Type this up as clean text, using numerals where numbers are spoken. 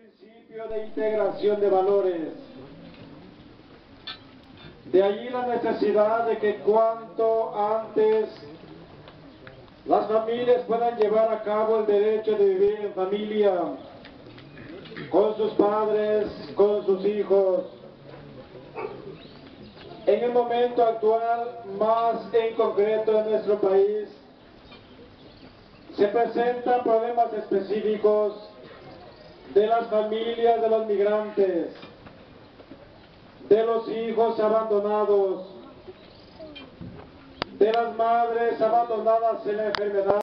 principio de integración de valores. De allí la necesidad de que cuanto antes las familias puedan llevar a cabo el derecho de vivir en familia, con sus padres, con sus hijos. En el momento actual, más en concreto en nuestro país, se presentan problemas específicos de las familias de los migrantes, de los hijos abandonados, de las madres abandonadas en la enfermedad.